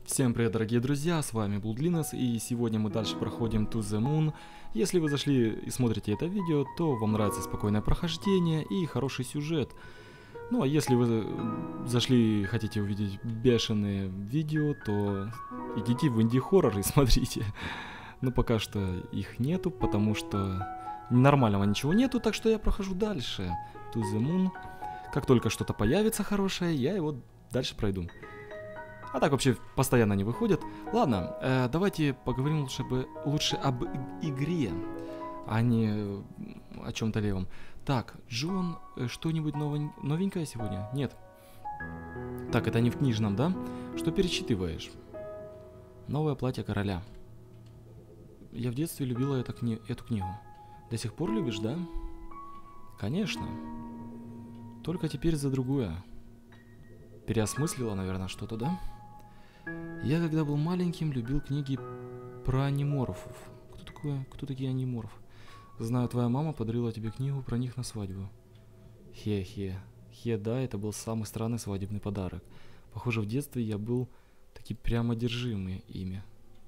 Всем привет, дорогие друзья, с вами Блудлинес, и сегодня мы дальше проходим To The Moon. Если вы зашли и смотрите это видео, то вам нравится спокойное прохождение и хороший сюжет. Ну а если вы зашли и хотите увидеть бешеные видео, то идите в инди-хоррор и смотрите. Но пока что их нету, потому что нормального ничего нету, так что я прохожу дальше. To The Moon. Как только что-то появится хорошее, я его дальше пройду. А так вообще постоянно не выходят. Ладно, давайте поговорим лучше об игре, а не о чем-то левом. Так, Джон, что-нибудь новенькое сегодня? Нет. Так, это не в книжном, да? Что перечитываешь? Новое платье короля. Я в детстве любила эту книгу. До сих пор любишь, да? Конечно. Только теперь за другое. Переосмыслила, наверное, что-то, да? Я, когда был маленьким, любил книги про аниморфов. Кто такие аниморфы? Знаю, твоя мама подарила тебе книгу про них на свадьбу. Хе-хе. Да, это был самый странный свадебный подарок. Похоже, в детстве я был таки прямо одержимый ими.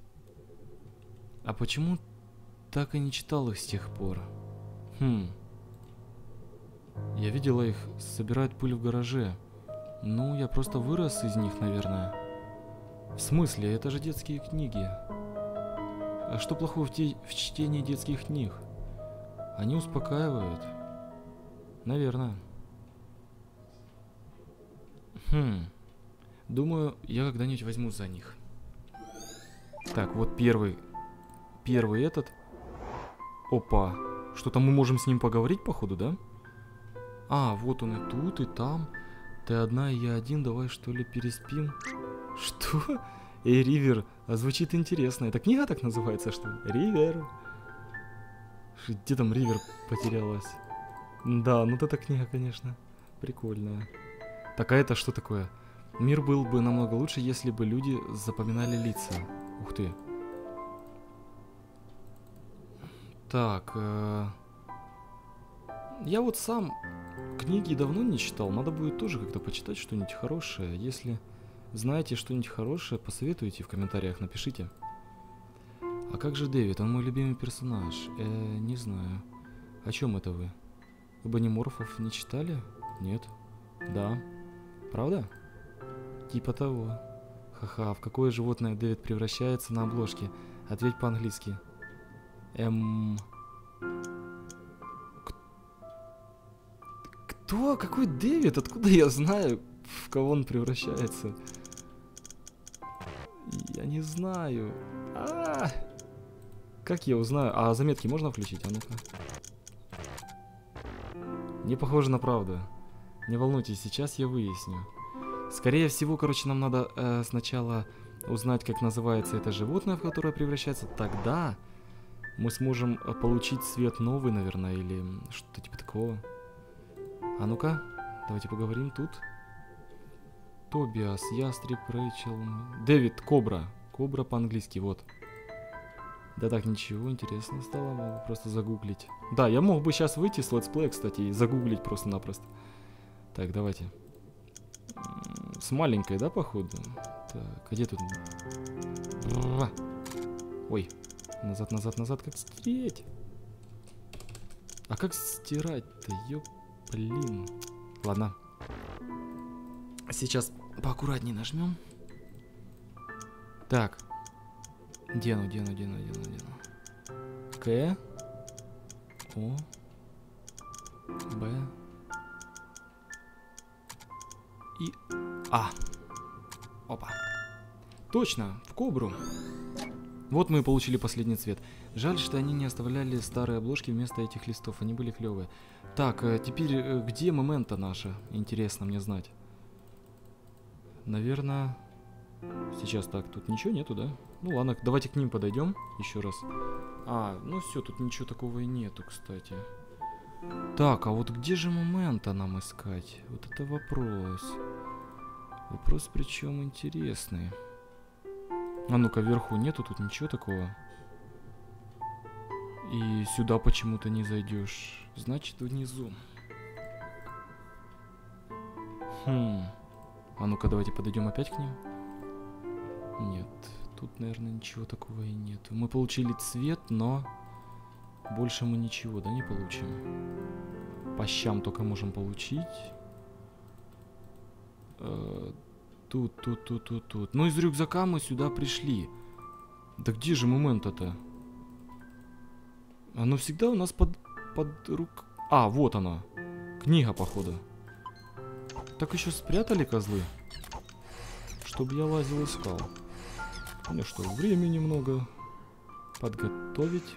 А почему так и не читал их с тех пор? Я видела их, собирают пыль в гараже. Ну, я просто вырос из них, наверное. В смысле? Это же детские книги. А что плохого в чтении детских книг? Они успокаивают. Наверное. Думаю, я когда-нибудь возьму за них. Так, вот первый этот. Опа. Что-то мы можем с ним поговорить, походу, да? А, вот он и тут, и там. Ты одна, и я один, давай что ли переспим? Что? Эй, Ривер, а звучит интересно. Это книга так называется, что ли? Ривер. Где там Ривер потерялась? Да, ну эта книга, конечно, прикольная. Так, а это что такое? Мир был бы намного лучше, если бы люди запоминали лица. Ух ты. Так, я вот сам книги давно не читал. Надо будет тоже как-то почитать что-нибудь хорошее. Если знаете что-нибудь хорошее, посоветуйте в комментариях, напишите. А как же Дэвид? Он мой любимый персонаж. Не знаю. О чем это вы? Вы аниморфов не читали? Нет. Да. Правда? Типа того. Ха-ха, в какое животное Дэвид превращается на обложке? Ответь по-английски. Кто? Какой Дэвид? Откуда я знаю, в кого он превращается? Я не знаю. Как я узнаю? А заметки можно включить? А ну-ка. Не похоже на правду. Не волнуйтесь, сейчас я выясню. Скорее всего, короче, нам надо сначала узнать, как называется это животное, в которое превращается. Тогда мы сможем получить цвет новый, наверное, или что-то типа такого. А ну-ка, давайте поговорим тут. Тобиас, Ястреб, Рэйчел... Дэвид, Кобра. Кобра по-английски, вот. Да так, ничего, интересно стало, могу просто загуглить. Да, я мог бы сейчас выйти с летсплея, кстати, и загуглить просто-напросто. Так, давайте. С маленькой, да, походу? Так, а где тут? Ой, назад, как стереть? А как стирать-то, блин. Ладно. Сейчас поаккуратнее нажмем. Так. Дену. К. О. Б. И А. Опа. Точно, в кобру. Вот мы и получили последний цвет. Жаль, что они не оставляли старые обложки вместо этих листов. Они были клевые. Так, теперь где момента наша? Интересно мне знать. Наверное... Сейчас так, тут ничего нету, да? Ну ладно, давайте к ним подойдем еще раз. Ну все, тут ничего такого и нету, кстати. Так, а вот где же момента нам искать? Вот это вопрос. Вопрос причем интересный. А ну-ка, вверху нету тут ничего такого. И сюда почему-то не зайдешь. Значит, внизу. А ну-ка, давайте подойдем опять к ним. Нет, тут, наверное, ничего такого и нет. Мы получили цвет, но больше мы ничего, да, не получим. По щам только можем получить. Тут. Ну, из рюкзака мы сюда пришли. Да где же момент-то? Оно всегда у нас под рук... А, вот она. Книга, походу. Так еще спрятали козлы? Чтобы я лазил, искал. Ну что, времени немного подготовить.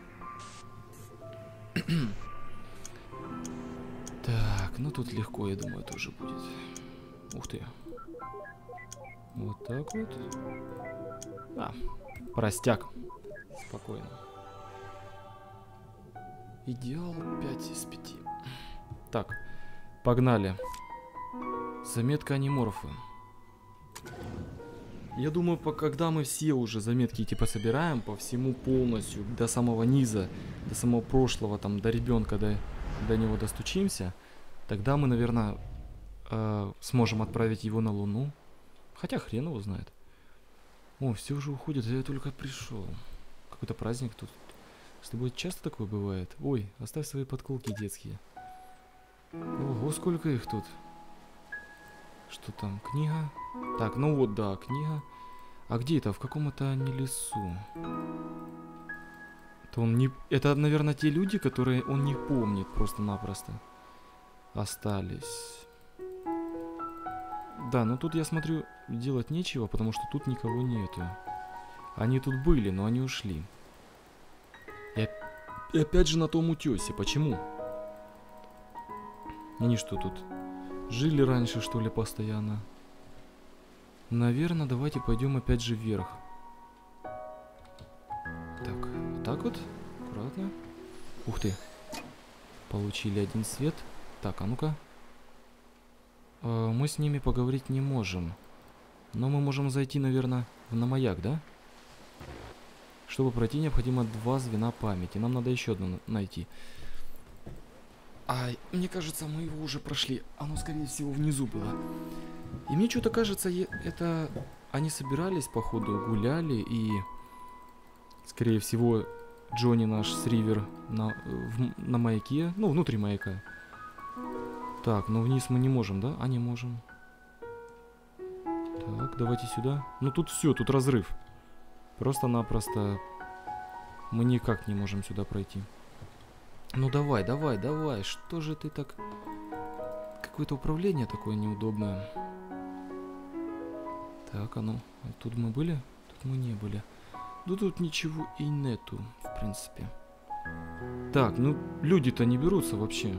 Так, ну тут легко, я думаю, тоже будет. Ух ты. Вот так вот. А, простяк. Спокойно. Идеал 5 из 5. Так, погнали. Заметка аниморфы. Я думаю, когда мы все уже заметки типа собираем по всему полностью, до самого низа, до самого прошлого, там, до ребенка, до него достучимся, тогда мы, наверное, сможем отправить его на Луну. Хотя хрен его знает. О, все уже уходят, я только пришел. Какой-то праздник тут. С тобой часто такое бывает? Ой, оставь свои подколки детские. Ого, сколько их тут. Что там, книга? Так, ну вот, да, книга. А где это? В каком-то они лесу. Это он не... Это, наверное, те люди, которые он не помнит просто-напросто. Остались. Да, ну тут, я смотрю, делать нечего, потому что тут никого нету. Они тут были, но они ушли. И опять же на том утесе. Почему? Они что тут? Жили раньше, что ли, постоянно? Наверное, давайте пойдем опять же вверх. Так, вот так вот. Аккуратно. Ух ты. Получили один свет. Так, а ну-ка. Мы с ними поговорить не можем. Но мы можем зайти, наверное, на маяк, да? Чтобы пройти, необходимо 2 звена памяти. Нам надо еще одно найти. Ай, мне кажется, мы его уже прошли. Оно, скорее всего, внизу было. И мне что-то кажется, это... Они собирались, походу, гуляли, и... Скорее всего, Джонни наш с Ривер на маяке. Ну, внутри маяка. Так, но вниз мы не можем, да? А, не можем. Так, давайте сюда. Ну, тут все, тут разрыв. Просто-напросто мы никак не можем сюда пройти. Ну давай, давай, давай. Что же ты так... Какое-то управление такое неудобное. Так, а ну. Тут мы были? Тут мы не были. Ну тут ничего и нету, в принципе. Так, ну люди-то не берутся вообще.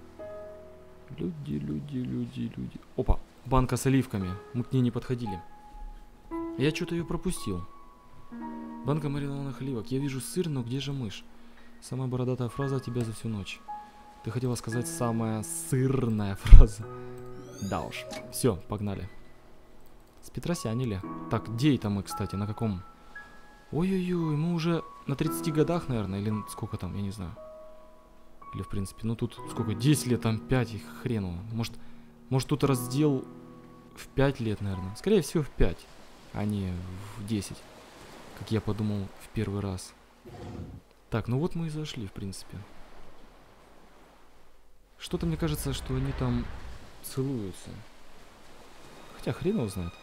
Люди. Опа, банка с оливками. Мы к ней не подходили. Я что-то ее пропустил. Банка маринованных оливок. Я вижу сыр, но где же мышь? Самая бородатая фраза от тебя за всю ночь. Ты хотела сказать самая сырная фраза. Да уж. Все, погнали. С Петросянили. Так, где это мы, кстати? На каком? Ой-ой-ой, мы уже на 30 годах, наверное. Или сколько там, я не знаю. Или в принципе, ну тут сколько? 10 лет, там 5, их хреново. Может тут раздел в 5 лет, наверное. Скорее всего в 5, а не в 10. Как я подумал в первый раз. Так, ну вот мы и зашли, в принципе. Что-то мне кажется, что они там целуются. Хотя хрен его знает.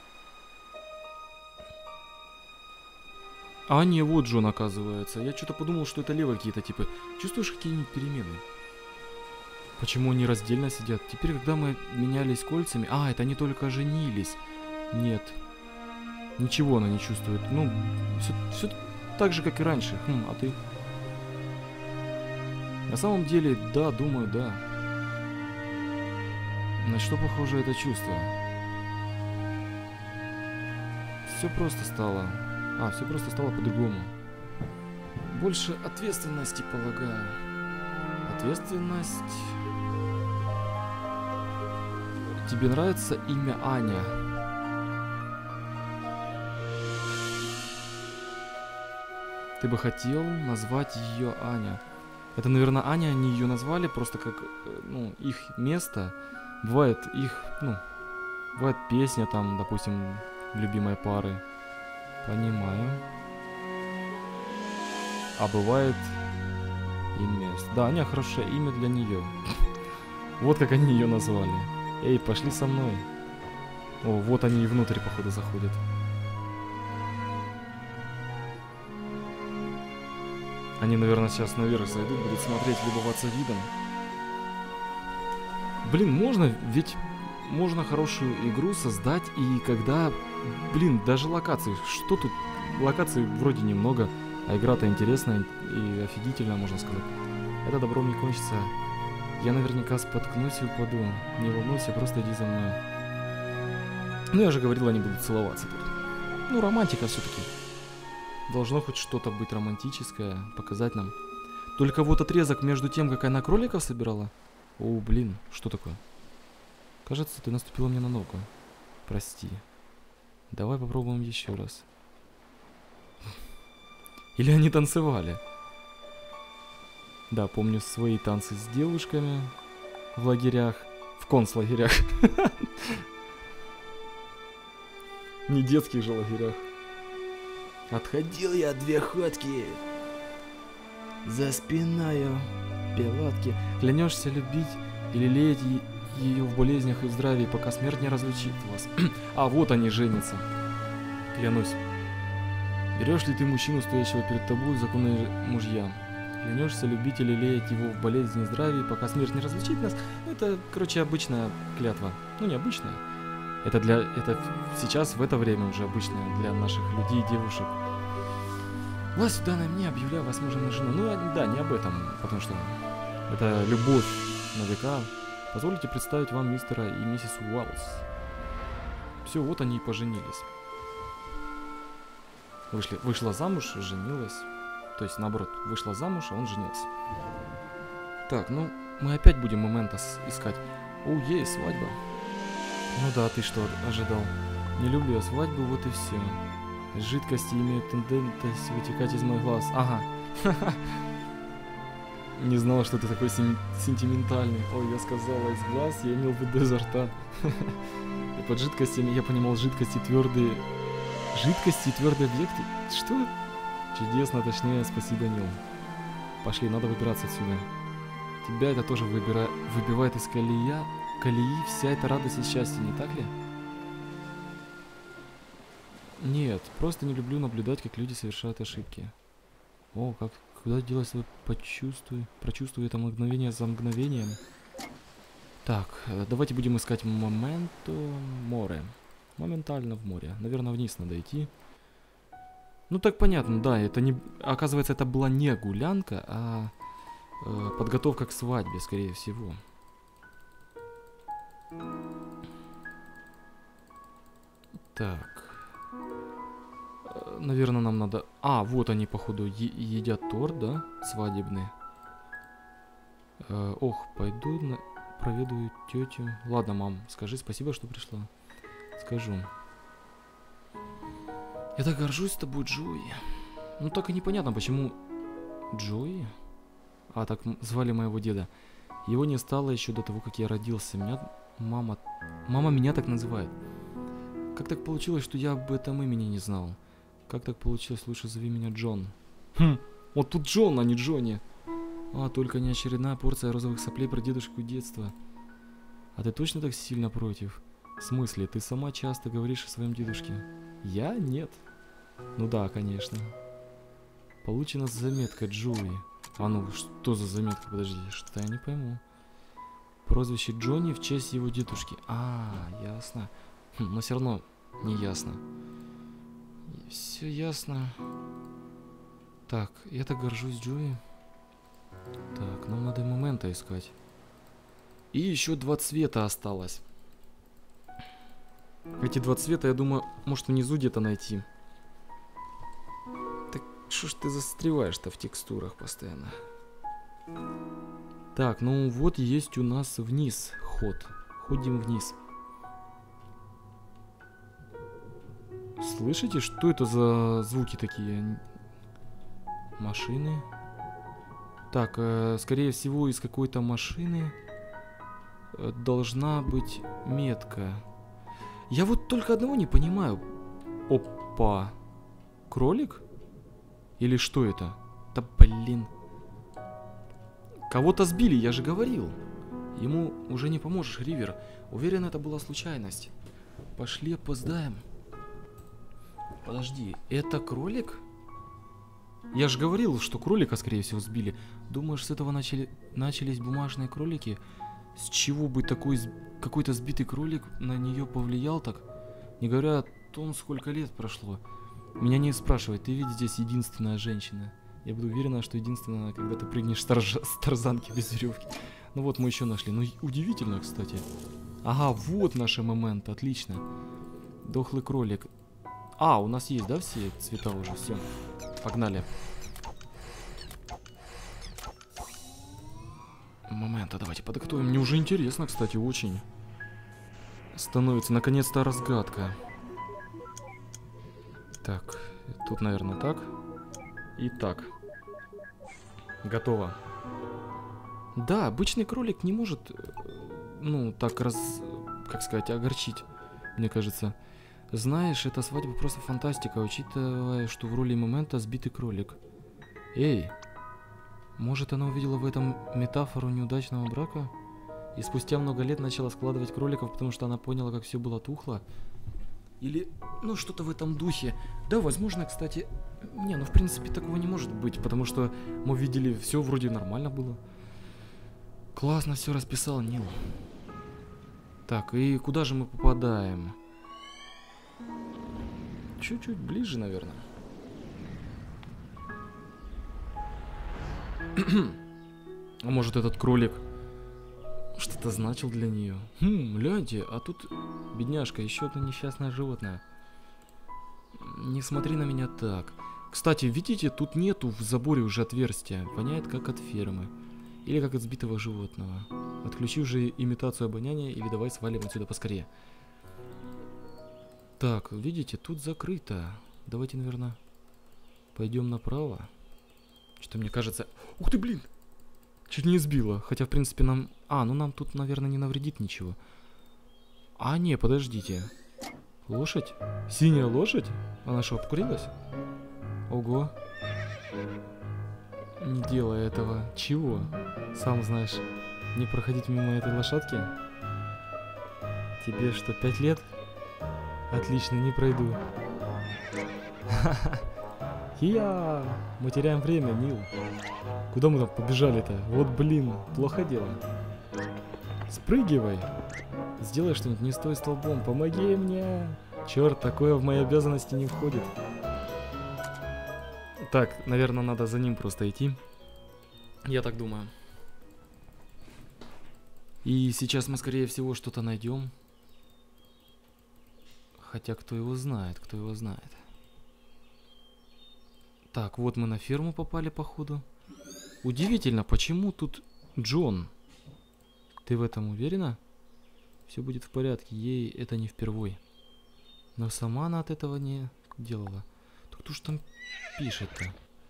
А не, вот Джон, оказывается. Я что-то подумал, что это левые какие-то типы. Чувствуешь какие-нибудь перемены? Почему они раздельно сидят? Теперь, когда мы менялись кольцами... А, это они только женились. Нет. Ничего она не чувствует. Ну, все так же, как и раньше. А ты? На самом деле, да, думаю, да. На что похоже это чувство? Все просто стало... все просто стало по-другому. Больше ответственности, полагаю. Ответственность... Тебе нравится имя Аня? Ты бы хотел назвать ее Аня. Это, наверное, Аня, они ее назвали просто как, ну, их место. Бывает их, ну, бывает песня там, допустим, любимой пары. Понимаю. А бывает имя. Да, у нее хорошее имя для нее. Вот как они ее назвали. Эй, пошли со мной. О, вот они и внутрь, походу, заходят. Они, наверное, сейчас наверх зайдут, будут смотреть, любоваться видом. Блин, ведь можно хорошую игру создать, и когда, блин, даже локации, что тут, локаций вроде немного, а игра-то интересная и офигительная, можно сказать. Это добром не кончится. Я наверняка споткнусь и упаду. Не волнуйся, просто иди за мной. Ну, я же говорил, они будут целоваться тут. Ну, романтика все-таки. Должно хоть что-то быть романтическое, показать нам. Только вот отрезок между тем, как она кроликов собирала. О, блин, что такое? Кажется, ты наступила мне на ногу. Прости. Давай попробуем еще раз. Или они танцевали? Да, помню свои танцы с девушками в лагерях, в концлагерях. Не детских же лагерях. Отходил я 2 ходки за спиною пилотки. Клянешься любить и лелеять ее в болезнях и в здравии, пока смерть не разлучит вас. А вот они женятся. Клянусь. Берешь ли ты мужчину, стоящего перед тобой, законные мужья? Клянешься любить и лелеять его в болезни и здравии, пока смерть не разлучит нас? Ну, это, короче, обычная клятва. Ну, не обычная. Это сейчас, в это время уже обычная для наших людей, девушек. Власть данная мне, объявляю вас мужем и женой. Ну, да, не об этом, потому что это любовь на века. Позвольте представить вам мистера и миссис Уэллс. Все, вот они и поженились. Вышла замуж, женилась. То есть, наоборот, вышла замуж, а он женился. Так, ну, мы опять будем моментос искать. О, есть свадьба. Ну да, ты что ожидал? Не люблю я свадьбу, вот и все. Жидкости имеют тенденцию вытекать из моих глаз. Ага. Не знала, что ты такой сентиментальный. Ой, я сказала из глаз, я имел в виду изо рта. И под жидкостями я понимал жидкости твердые. Жидкости и твердые объекты? Что? Чудесно, точнее, спасибо, Нил. Пошли, надо выбираться отсюда. Тебя это тоже выбивает из колеи вся эта радость и счастье, не так ли? Нет, просто не люблю наблюдать, как люди совершают ошибки. О, куда делось свое прочувствуй это мгновение за мгновением. Так, давайте будем искать моменто море. Моментально в море. Наверное, вниз надо идти. Ну так понятно, да, это не... Оказывается, это была не гулянка, а подготовка к свадьбе, скорее всего. Так. Наверное, нам надо... А, вот они, походу, едят торт, да? Свадебный. Ох, пойду проведу тетю. Ладно, мам, скажи спасибо, что пришла. Скажу. Я так горжусь тобой, Джои. Ну, так и непонятно, почему... Джои? А, так звали моего деда. Его не стало еще до того, как я родился. Мама меня так называет. Как так получилось, что я об этом имени не знал? Как так получилось? Лучше зови меня Джон. Вот тут Джон, а не Джонни. А, только не очередная порция розовых соплей про дедушку детства. А ты точно так сильно против? В смысле, ты сама часто говоришь о своем дедушке? Я? Нет. Ну да, конечно. Получена заметка Джои. А ну, что за заметка? Подожди, что-то я не пойму. Прозвище Джонни в честь его дедушки. А, ясно. Но все равно не ясно. Все ясно. Так, я так горжусь Джои. Так, нам надо момента искать. И еще 2 цвета осталось. Эти 2 цвета, я думаю, может внизу где-то найти. Так, что ж ты застреваешь-то в текстурах постоянно? Так, ну вот есть у нас вниз ход. Ходим вниз. Слышите, что это за звуки такие? Машины. Так, скорее всего, из какой-то машины должна быть метка. Я вот только одного не понимаю. Опа. кролик? Или что это? Да блин. Кого-то сбили, я же говорил. Ему уже не поможешь, Ривер. Уверен, это была случайность. Пошли опоздаем. Подожди, это кролик? Я же говорил, что кролика, скорее всего, сбили. Думаешь, с этого начались бумажные кролики? С чего бы такой какой-то сбитый кролик на нее повлиял так? Не говоря о том, сколько лет прошло. Меня не спрашивай, ты ведь здесь единственная женщина. Я буду уверена, что единственная, когда ты прыгнешь с тарзанки без веревки. Ну вот мы еще нашли. Ну удивительно, кстати. Ага, вот наше момент, отлично. Дохлый кролик. А, у нас есть, да, все цвета уже? Все, погнали. Момента, давайте подготовим. Мне уже интересно, кстати, очень. Становится, наконец-то, разгадка. Так, тут, наверное, так. И так. Готово. Да, обычный кролик не может, ну, так как сказать, огорчить, мне кажется. Знаешь, эта свадьба просто фантастика, учитывая, что в роли момента сбитый кролик. Эй, может, она увидела в этом метафору неудачного брака? И спустя много лет начала складывать кроликов, потому что она поняла, как все было тухло? Или, ну, что-то в этом духе. Да, возможно, кстати... Не, ну, в принципе, такого не может быть, потому что мы видели, все вроде нормально было. Классно все расписал Нил. Так, и куда же мы попадаем? Чуть-чуть ближе, наверное. А может, этот кролик что-то значил для нее? Гляньте, а тут бедняжка, еще одно несчастное животное. Не смотри на меня так. Кстати, видите, тут нету в заборе уже отверстия. Воняет как от фермы. Или как от сбитого животного. Отключи уже имитацию обоняния или давай свалим отсюда поскорее. Так, видите, тут закрыто. Давайте, наверное, пойдем направо. Что мне кажется... Ух ты, блин! Чуть не сбило. Хотя, в принципе, нам... А, ну нам тут, наверное, не навредит ничего. А, не, подождите. Лошадь? Синяя лошадь? Она что, обкурилась? Ого. Не делай этого. Чего? Сам знаешь, не проходить мимо этой лошадки? Тебе что, 5 лет? Отлично, не пройду. Хия! Мы теряем время, Нил. Куда мы там побежали-то? Вот блин, плохо дело. Спрыгивай. Сделай что-нибудь, не стой столбом. Помоги мне. Черт, такое в мои обязанности не входит. Так, наверное, надо за ним просто идти. Я так думаю. И сейчас мы, скорее всего, что-то найдем. Хотя, кто его знает, кто его знает. Так, вот мы на ферму попали, походу. Удивительно, почему тут Джон? Ты в этом уверена? Все будет в порядке, ей это не впервой. Но сама она от этого не делала. Так кто ж там пишет-то?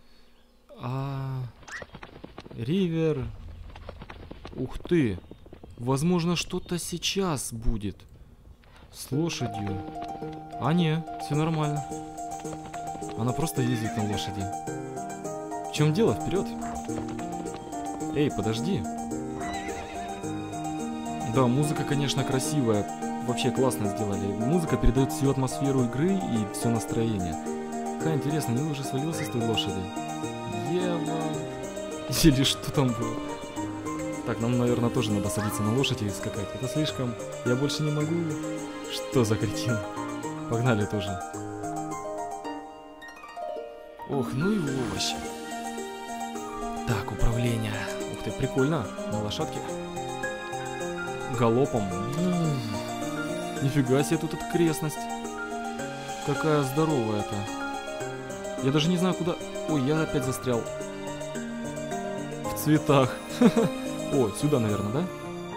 Ривер. Ух ты. Возможно, что-то сейчас будет. С лошадью. А не, все нормально. Она просто ездит на лошади. В чем дело? Вперед. Эй, подожди. Да, музыка, конечно, красивая. Вообще классно сделали. Музыка передает всю атмосферу игры и все настроение. Ха, интересно, Нил уже свалился с той лошади? Ева. Или что там было? Так, нам, наверное, тоже надо садиться на лошадь и скакать. Это слишком... Я больше не могу... Что за кретин? Погнали тоже. Ох, ну и овощи. Так, управление. Ух ты, прикольно. На лошадке. Галопом. Нифига себе тут окрестность. Какая здоровая-то. Я даже не знаю, куда... Ой, я опять застрял. В цветах. О, сюда, наверное, да?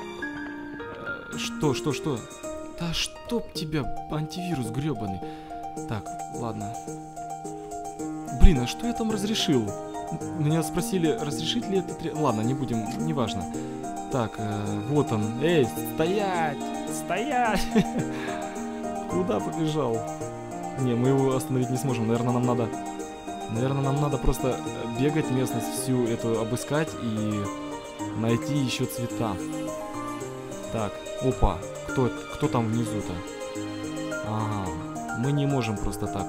Что? Да чтоб тебя, антивирус гребаный. Так, ладно. Блин, а что я там разрешил? Меня спросили, разрешить ли это... Ладно, не будем, неважно. Так, вот он. Эй, стоять! Стоять! Куда побежал? Не, мы его остановить не сможем. Наверное, нам надо... Наверное, нам надо просто бегать местность всю эту, обыскать и найти еще цвета. Так, опа. Кто там внизу-то? Ага. Мы не можем просто так.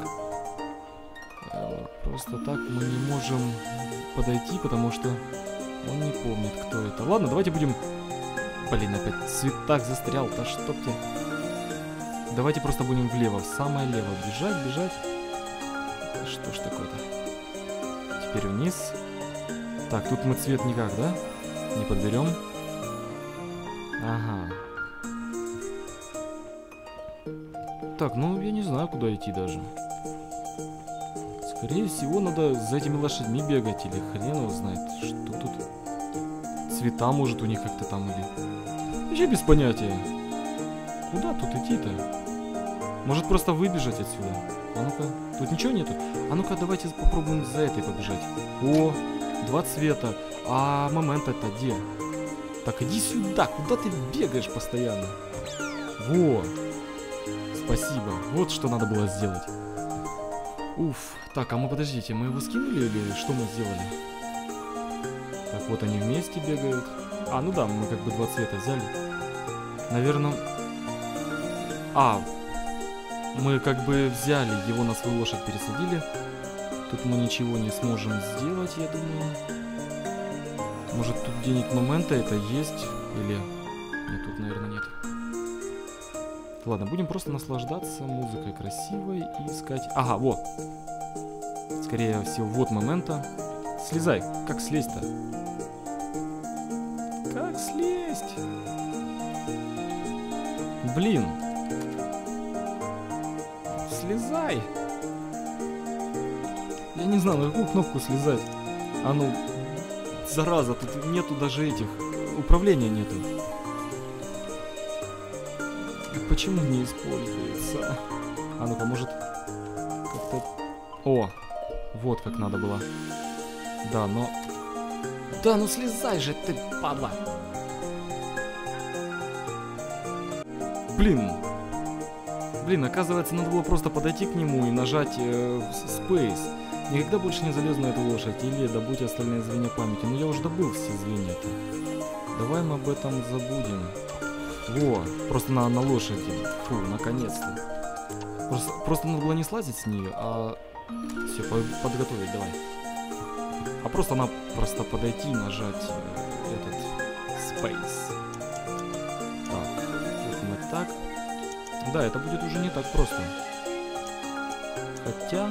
Просто так мы не можем подойти, потому что он не помнит, кто это. Ладно, давайте будем... Блин, опять цветак застрял. Да чтоб тебе... Давайте просто будем влево, в самое лево. Бежать. Что ж такое-то? Теперь вниз. Так, тут мы цвет никак, да? Не подберем. Ага. Так, ну я не знаю, куда идти даже. Скорее всего, надо за этими лошадьми бегать. Или хрен его знает, что тут. Цвета, может, у них как-то там или... Вообще без понятия. Куда тут идти-то? Может просто выбежать отсюда? А ну-ка, тут ничего нету? А ну-ка, давайте попробуем за этой побежать. О, 2 цвета. А момент-то где? Так, иди сюда. Куда ты бегаешь постоянно? Во. Спасибо. Вот что надо было сделать. Уф. Так, а мы подождите, мы его скинули или что мы сделали? Так, вот они вместе бегают. А, ну да, мы как бы 2 цвета взяли. Наверное... А, мы как бы взяли его на свою лошадь, пересадили. Тут мы ничего не сможем сделать, я думаю. Может, тут где-нибудь момента это есть? Или... Нет, тут, наверное, нет. Ладно, будем просто наслаждаться музыкой красивой и искать... Ага, вот. Скорее всего, вот момента. Слезай. Как слезть-то? Как слезть? Блин. Слезай. Я не знаю, на какую кнопку слезать. А ну, зараза, тут нету даже этих... Управления нету. Почему не используется? А ну-ка, может, как-то... О, вот как надо было. Да, но... Да, ну слезай же ты, падла! Блин! Блин, оказывается, надо было просто подойти к нему и нажать Space. Никогда больше не залез на эту лошадь. Или добудь остальные звенья памяти. Ну я уже добыл все звенья-то. Давай мы об этом забудем. Во, просто на лошади. Фу, наконец-то. Просто надо было не слазить с нее, а... Все, подготовить, давай. А просто подойти и нажать этот Space. Так, вот мы так. Да, это будет уже не так просто. Хотя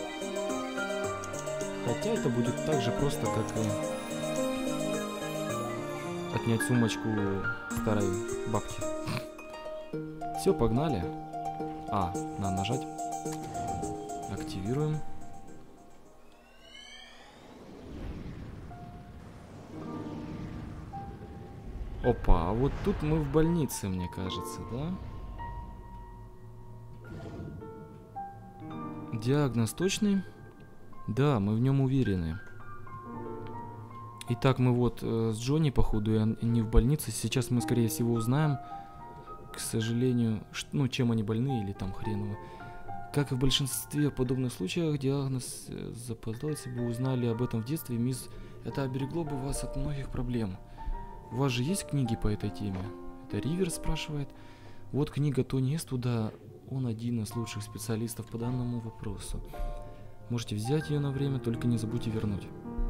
это будет так же просто, как и отнять сумочку старой бабки. Все, погнали. А, надо нажать. Активируем. Опа, а вот тут мы в больнице, мне кажется, да? Диагноз точный? Да, мы в нем уверены. Итак, мы вот с Джонни, походу, и не в больнице. Сейчас мы, скорее всего, узнаем, к сожалению, ну, чем они больны или там хреново. Как и в большинстве подобных случаев, диагноз запоздал, если бы узнали об этом в детстве, мисс, это оберегло бы вас от многих проблем. У вас же есть книги по этой теме? Это Ривер спрашивает. Вот книга Тони Эствуда, он один из лучших специалистов по данному вопросу. Можете взять ее на время, только не забудьте вернуть.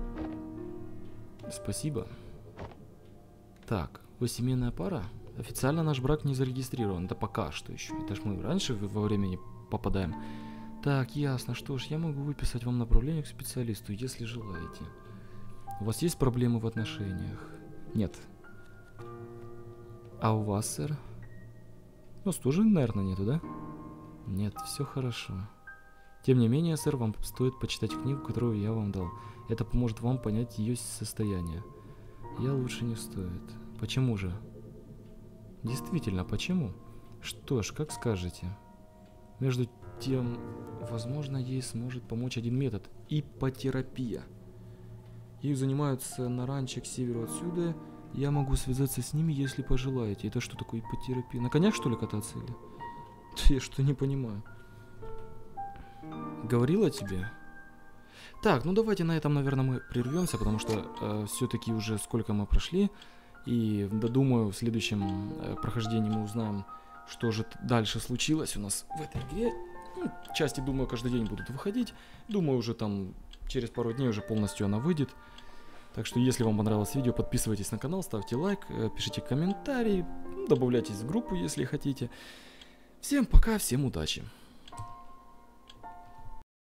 Спасибо. Так, вы семейная пара? Официально наш брак не зарегистрирован, да пока что еще. Это ж мы раньше во времени попадаем. Так, ясно, что ж, я могу выписать вам направление к специалисту, если желаете. У вас есть проблемы в отношениях? Нет. А у вас, сэр? У вас тоже, наверное, нету, да? Нет, все хорошо. Тем не менее, сэр, вам стоит почитать книгу, которую я вам дал. Это поможет вам понять ее состояние. Я лучше не стоит. Почему же? Действительно, почему? Что ж, как скажете. Между тем, возможно, ей сможет помочь один метод. Иппотерапия. Ею занимаются на ранчо к северу отсюда. Я могу связаться с ними, если пожелаете. Это что такое иппотерапия? На конях, что ли, кататься или? Я что, не понимаю. говорила тебе. Так, ну давайте на этом, наверное, мы прервемся, потому что все-таки уже сколько мы прошли. И да, думаю, в следующем прохождении мы узнаем, что же дальше случилось у нас в этой игре. Ну, части, думаю, каждый день будут выходить. Думаю, уже там через пару дней уже полностью она выйдет. Так что, если вам понравилось видео, подписывайтесь на канал, ставьте лайк, пишите комментарии, добавляйтесь в группу, если хотите. Всем пока, всем удачи!